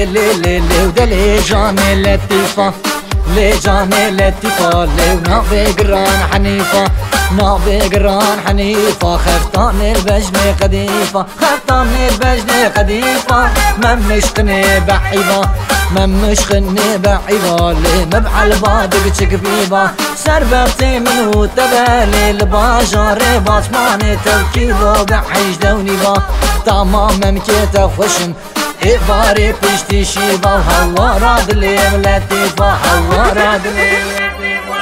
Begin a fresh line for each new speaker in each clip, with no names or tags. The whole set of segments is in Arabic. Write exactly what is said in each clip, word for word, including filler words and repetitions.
لي لي لي ودلي جاني لطيفة لي جاني لطيفة لي ونابي قران حنيفة نابي قران حنيفة خفتاني البجنة قديفة خفتاني البجنة قديفة ممشقني بعيبة ممشقني بعيبة لي مبعل بادق تكبيبة سربتي منو تبالي الباجر باطماني توكيبة بحيج دونيبة تمام ممكيتا خوشن إباري بشتي شيبة وهوا راد لي لطيفة هوا راد لي لطيفة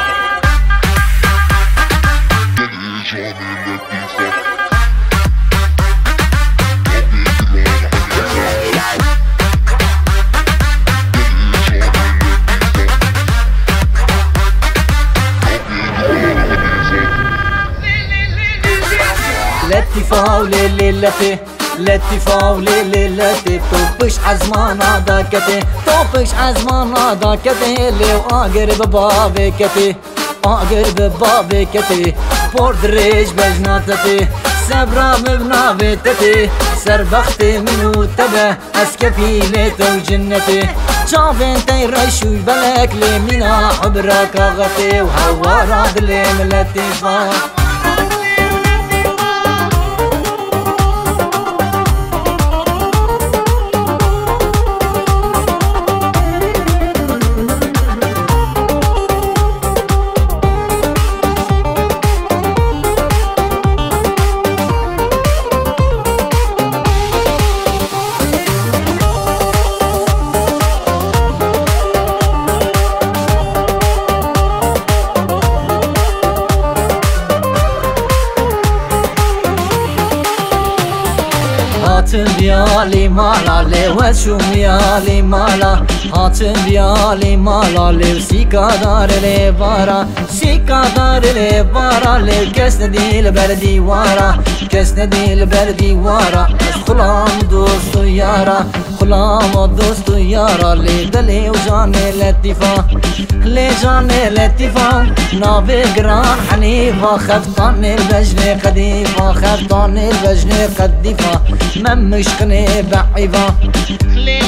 لطيفة وليلي لطي لطيفة وليلي لطي توبش عزمانا داكتي توبش عزمانا داكتي اللي واقرب بابي كتي واقرب بابي كتي بورد ريش بجناتتي سبرا مبنا بيتتي سربختي منو تبه اسكفي ليتو جنتي شافين تيرشو بلك لي منا حبرك اغتي وهوا راد لي لطيفة هاتن بيالي مالا لي وشو ميالي مالا هاتن بيالي مالا لي وسيكا دار لي بارا سيكا دار لي بارا لي كسنا دي البردي وارا كسنا دي البردي وارا خلام دوستو يارا خلام دوستو يارا لي دلي وجاني لطيفة لي جاني لطيفة نابي قران حنيفة خفتاني البجنة قديفة خفتاني البجنة قديفة ممشقني بعيبة